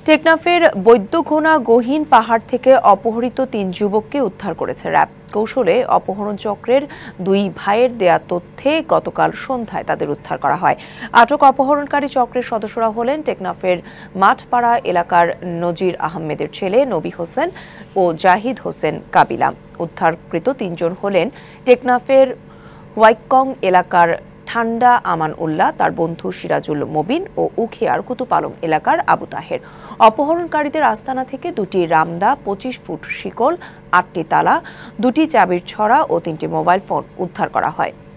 টেকনাফের বৈদ্যঘোনা গহীন পাহাড় থেকে অপহৃত ৩ যুবককে উদ্ধার করেছে র্যাব। কৌশলে অপহরণ চক্রের ২ ভাইয়ের দেয়া তথ্যে গতকাল সন্ধ্যায় তাদের উদ্ধার করা হয়। আটক অপহরণকারী চক্রের সদস্যরা হলেন টেকনাফের মাঠপাড়া এলাকার নজির আহমেদের ছেলে নবী হোসেন ও জাহিদ হোসেন কাবিলা। উদ্ধারকৃত ৩ জন হলেন টেকনাফের ওয়াইকং এলাকার ঠান্ডা আমান উল্লাহ, তার বন্ধু সিরাজুল মবিন ও উখিয়ার কুতুব আলম এলাকার আবু তাহের। অপহরণকারীদের আস্তানা থেকে ২টি রামদা, ২৫ ফুট শিকল, ৮টি তালা, ২টি চাবির ছড়া ও ৩টি মোবাইল ফোন উদ্ধার করা হয়।